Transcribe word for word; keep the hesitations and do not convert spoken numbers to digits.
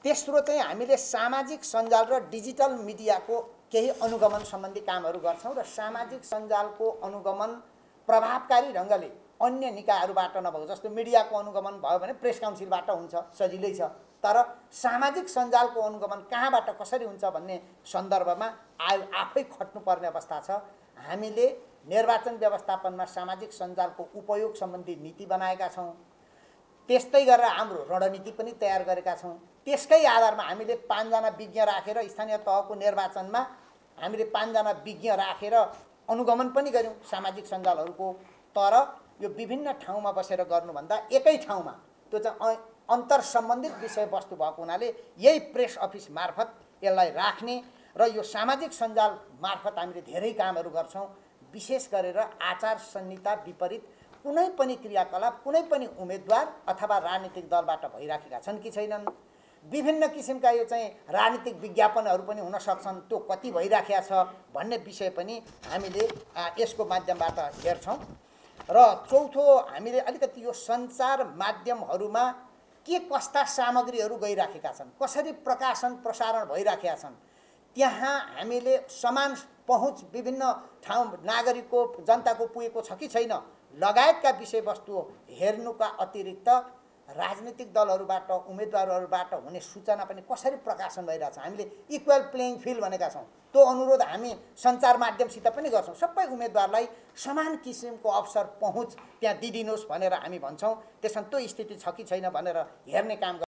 तेस्रो चाहिँ हामीले सामाजिक सञ्जाल र डिजिटल मिडियाको केही अनुगमन सम्बन्धी कामहरू गर्छौँ र सामाजिक सञ्जालको अनुगमन प्रभावकारी ढङ्गले अन्य निकायहरूबाट नभएको, जस्तो मिडियाको अनुगमन भयो भने प्रेस काउन्सिलबाट हुन्छ, सजिलै छ। तर सामाजिक सञ्जालको अनुगमन कहाँबाट कसरी हुन्छ भन्ने सन्दर्भमा आ आफै खट्नुपर्ने अवस्था छ। हामीले निर्वाचन व्यवस्थापनमा सामाजिक सञ्जालको उपयोग सम्बन्धी नीति बनाएका छौँ। त्यस्तै गरेर हाम्रो रणनीति पनि तयार गरेका छौँ। त्यसकै आधारमा हामीले पाँचजना विज्ञ राखेर स्थानीय तहको निर्वाचनमा हामीले पाँचजना विज्ञ राखेर अनुगमन पनि गर्यौँ सामाजिक सञ्जालहरूको। तर यो विभिन्न ठाउँमा बसेर गर्नुभन्दा एकै ठाउँमा त्यो चाहिँ अन्तर सम्बन्धित विषयवस्तु भएको हुनाले यही प्रेस अफिस मार्फत यसलाई राख्ने र यो सामाजिक सञ्जाल मार्फत हामीले धेरै कामहरू गर्छौँ। विशेष गरेर आचार संहिता विपरीत कुनै पनि क्रियाकलाप कुनै पनि उम्मेदवार अथवा राजनीतिक दलबाट भइराखेका छन् कि छैनन्, विभिन्न किसिमका यो चाहिँ राजनीतिक विज्ञापनहरू पनि हुन सक्छन्, त्यो कति भइराखेका छ भन्ने विषय पनि हामीले यसको माध्यमबाट हेर्छौँ। र चौथो, हामीले अलिकति यो सञ्चार माध्यमहरूमा के कस्ता सामग्रीहरू गइराखेका छन्, कसरी प्रकाशन प्रसारण भइराखेका छन्, त्यहाँ हामीले समान पहुँच विभिन्न ठाउँ नागरिकको जनताको पुगेको छ कि छैन लगायतका विषयवस्तु हेर्नुका अतिरिक्त राजनीतिक दलहरूबाट उम्मेदवारहरूबाट हुने सूचना पनि कसरी प्रकाशन भइरहेछ, हामीले इक्वल प्लेइङ फिल्ड भनेका छौँ। त्यो अनुरोध हामी सञ्चार माध्यमसित पनि गर्छौँ। सबै उम्मेदवारलाई समान किसिमको अवसर पहुँच त्यहाँ दिइदिनुहोस् भनेर हामी भन्छौँ। त्यसमा त्यो स्थिति छ कि छैन भनेर हेर्ने काम